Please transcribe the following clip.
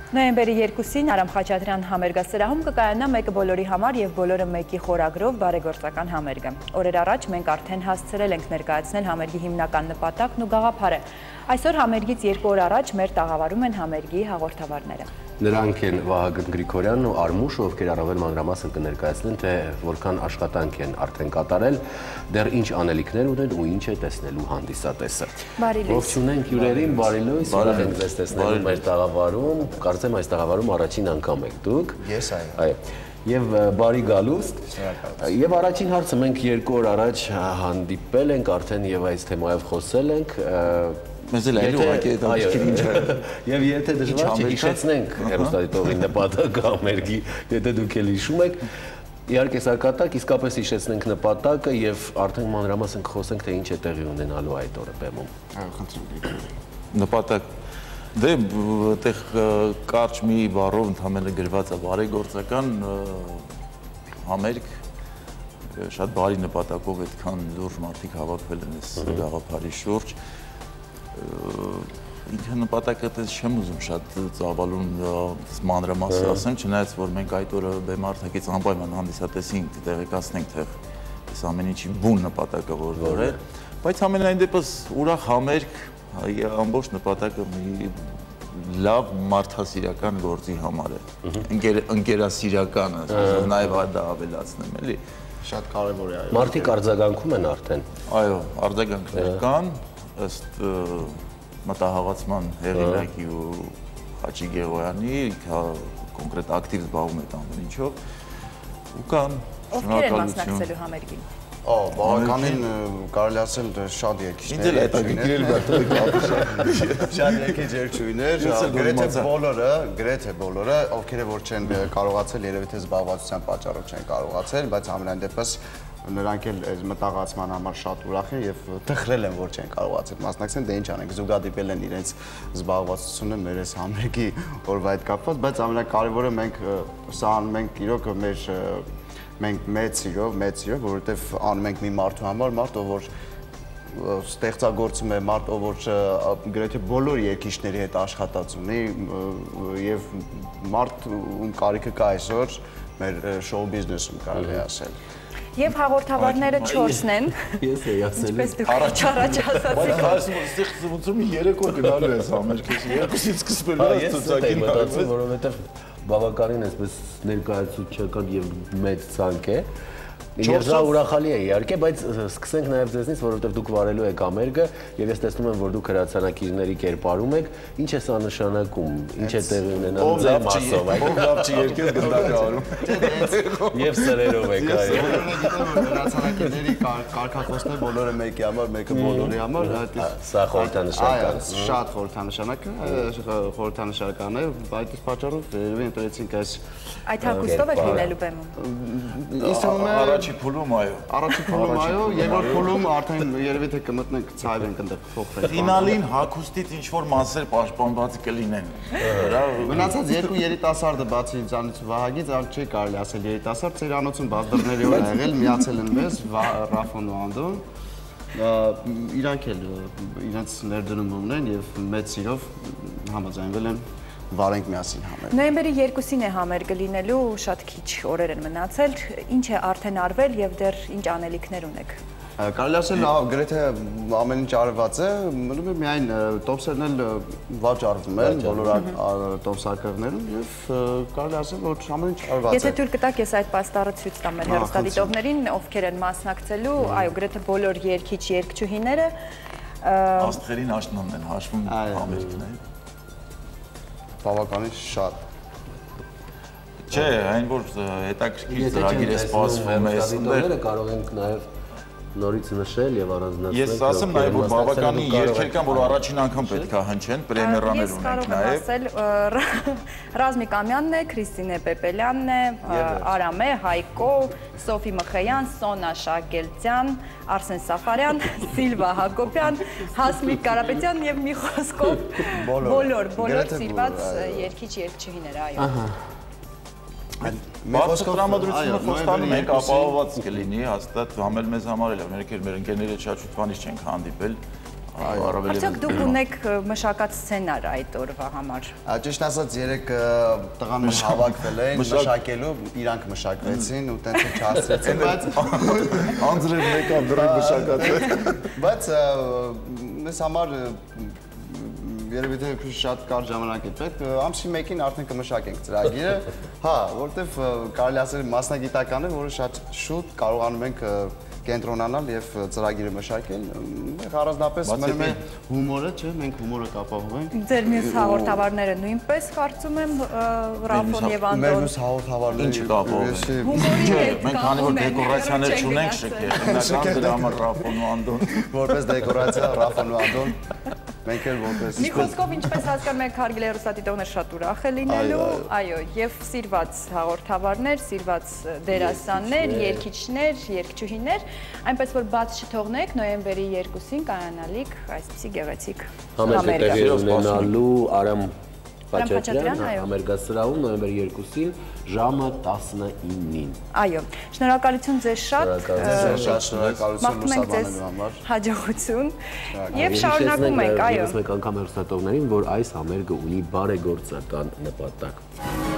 Նոյեմբերի 2-ին Արամ Խաչատրյան համերգասրահում կկայանա մեկը բոլորի համար և բոլորը մեկի խորագրով բարեգործական համերգը։ Օրեր առաջ մենք արդեն հասցրել ենք ներկայացնել համերգի հիմնական նպատակն ու գաղափարը։ Այսօր համերգից 2 օր առաջ մեր տաղավարում են համերգի հաղորդավարները։ Նրանք են Վահագն Գրիգորյանն ու Արմուշը, ովքեր առավել մանրամասն կներկայացնեն, թե որքան աշխատանք են արդեն կատարել, դեռ ինչ անելիքներ ունեն ու ինչ է տեսնելու հանդիսատեսը։ Ողջունենք հյուրերին, բարի լույս, ուրախ ենք ձեզ տեսնելու մեր տաղավարում, կարծեմ այս տաղավարում առաջին անգամ եք դուք։ Ես այո։ Եվ բարի գալուստ։ Եվ առաջին հարցը մենք 2 օր առաջ հանդիպել ենք արդեն եւ այս թեմայով խոսել ենք։ Մեզ էլ այլ ուղղակի այդ աչքին ինչ է։ Եվ եթե դժվար չէ հիշեցնենք հեռուստադիտողի նպատակը համերգի, եթե դուք էլ հիշում եք, իհարկե սա կատակ, իսկապես հիշեցնենք նպատակը եւ արդեն մանրամասն կխոսենք, թե ինչ է տեղի ունենալու այդ օրը բեմում։ Այո, խնդրում նպատակ դե այդտեղ կարճ մի բառով ընդհանրապես գրված է բարեգործական համերգ, շատ բարի նպատակով այդքան լուրջ մարդիկ հավաքվել են այս գաղափարի շուրջ։ Ինքը նպատակը դες չեմ ուզում շատ ծավալուն մանրամասն ասեմ, չնայած որ մենք այդ օրը բեմարտակից անպայման հանդիսատեսին տեղեկացնենք, թե այս ամեն ինչի բուն նպատակը որ է, բայց ամենայն դեպս ուրախ համերգ, ամբողջ նպատակը մի լավ մարդասիրական գործի համար է, ընկերասիրական, նաև դա ավելացնեմ, էլի։ Շատ կարևոր է, այո։ Մարդիկ արձագանքում են արդեն։ Այո, արձագանքներ կան, ըստ մտահաղացման հեղինակի ու Խաչի Գեղոյանի, կոնկրետ ակտիվ զբաղվում է ամեն ինչով, ու կան ովքեր են մասնակցելու համերգին։ Բավականին կարելի ասել շատ երգիչներ, շատ երգիչներ, գրեթե բոլորը, ովքեր որ չեն կարողացել, երևի թե զբաղվածության պատճառով չեն կարողացել, բայց ամենայն դեպս նրանք էլ մտահղացման համար շատ ուրախ են եւ տխրել են, որ չեն կարողացել մասնակցել, դե ինչ անենք, զուգադիպել են իրենց զբաղվածությունը մեր այս համերգի օրվա հետ կապված, բայց ամենակարևորը մենք սա անում ենք իրոք մենք մեծ սիրով, որովհետև անում ենք մի մարդու համար, մարդ, ով որ ստեղծագործում է, մարդ, ով որ գրեթե բոլոր երգիչների հետ աշխատած ունի եւ մարդ ում կարիքը կա այսօր մեր շոու բիզնեսում կարելի ասել։ Եվ հաղորդավարները 4-ն են։ Ես էի ասել։ Ինչպես դուք առաջ ասացիք։ Բայց ասում եմ, ստեղ ոնց մի 3 օր գնալու է համերգից, 2-ից սկսվելու է ծծակին մտածում, որովհետև բավականին այսպես ներկայացուցչական եւ մեծ ցանկ է։ Եվ դա ուրախալի է իհարկե, բայց սկսենք նաև ձեզնից, որովհետև դուք վարելու եք համերգը եւ ես տեսնում եմ, որ դուք հրացանակիրների կերպարում եք, ինչ է սա նշանակում, ինչ է տեղի ունենալու ձեր մասով, ով լավ չի երկես գնդակը արում։ Եվ սրերով եք, այո։ Հրացանակիրների կարգախոսներ բոլորը մեկի համար, մեկը բոլորի համար, սա խորհրդանշական։ Շատ խորհրդանշական է, այդ պատճառով երևի ընտրեցինք այս Այդ հագուստով եք լինելու բեմում։ Առաջի փուլում այո։ Առաջի փուլում այո, երկրորդ փուլում արդեն երևի թե կմտնենք ցայվենք այնտեղ փոխվենք։ Ֆինալին հագուստից ինչ որ մասեր պաշտպանված կլինեն։ Մնացած երկու երիտասարդը բացի ինձանից Վահագից, այն չի կարելի ասել երիտասարդ, ծերանոցում բաց դռների վրա եղել, միացել են մեզ Ռաֆոն ու Անդոն։ Իրանք էլ իրենց ներդրումը ունեն եւ մեծ սիրով համաձայնվել են վարենք միասին համերգ։ Նոյեմբերի 2-ին է համերգը լինելու, շատ քիչ օրեր են մնացել, ինչ է արդեն արվել եւ դեռ ինչ անելիքներ ունեք։ Կարելի ասել գրեթե ամեն ինչ արված է, մնում է միայն տոպսերն էլ վաճառվում են բոլոր տոպսակերներում եւ կարելի ասել որ ամեն ինչ արված է։ Եթե թույլ կտաք, ես այդ պաստառը ցույց տամ մեր հեռուստադիտողներին, ովքեր են մասնակցելու, այո, գրեթե բոլոր երգիչ երգչուհիները աստղերին աշնանն են հաշվում համերգները։ Բավականին շատ։ Չէ, այն որ հետաքրքիր ծրագիր է սպասվում է, այստեղ կարող ենք նաև նորից նշել եւ առանձնացնել։ Ես ասեմ նաև որ բավականին երգեր կան, որ առաջին անգամ պետք է հնչեն, պրեմիերաներ ունենք նաև։ Ես կարող եմ ասել Ռազմիկ Ամյանն է, Քրիստինե Պեպելյանն է, Արամ է, Հայկո, Սոֆի Մխեյան, Սոնա Շակելցյան, Արսեն Սաֆարյան, Սիլվա Հակոբյան, Հասմիկ Կարապետյան եւ մի խոսքով բոլոր սիրված երգիչ երգչուհիներ, այո։ Բարձր տրամադրությունը խոստանում ենք ապահովված կլինի, հաստատ համել մեզ համար էլ, մեր ընկերները շատ շուտ բանից չենք հանդիպել, Արդյոք դուք ունեք մշակած սցենար այդ օրվա համար։ Ճիշտ ասած, երեք տղաներ հավաքվել էին մշակելու, իրանք մշակվեցին ու տենց չհասցրեցին, բայց անձրև մեկը դրան մշակած։ Բայց մեզ համար երևի թե շատ կարճ ժամանակ է պետք, ամսի մեկին արդեն կմշակենք ծրագիրը, հա, որտեվ կարելի ասել մասնագիտական է, որը շատ շուտ կարողանում ենք կենտրոնանալ եւ ծրագիրը մշակել, առանձնապես մնում է հումորը, չէ, մենք հումորը կապահովենք։ Ձեր մյուս հաղորդավարները նույնպես կարծում եմ Ռաֆոն եւ Անդոն։ Մեր մյուս հաղորդավարները ինչ կապահովեն։ Հումորի հետ մենք քանի որ դեկորացիաներ չունենք շքել, հիմնական դրա համար Ռաֆոն ու Անդոն։ Որպես դեկորացիա Ռաֆոն ու Անդոն մենք էլ որպես Մի խոսքով ինչպես հասկանում եք հարգելի հեռուստադիտողներ շատ ուրախ է լինելու, այո, եւ սիրված հաղորդավարներ, սիրված դերասաններ, երգիչներ, երգչուհիներ, այնպես որ բաց չթողնեք նոյեմբերի 2-ին կայանալիք այսպիսի գեղեցիկ համերգ ունենալու Արամ Խաչատրյան համերգասրահում նոյեմբերի 2-ին ժամը 19-ին։ Այո, շնորհակալություն ձեզ շատ։ Շնորհակալություն լուսաբանելու համար։ Հաջողություն եւ շարունակում ենք, այո։ Եվս մեկ անգամ հեռուստատողներին, որ այս համերգը ունի բարեգործական նպատակ։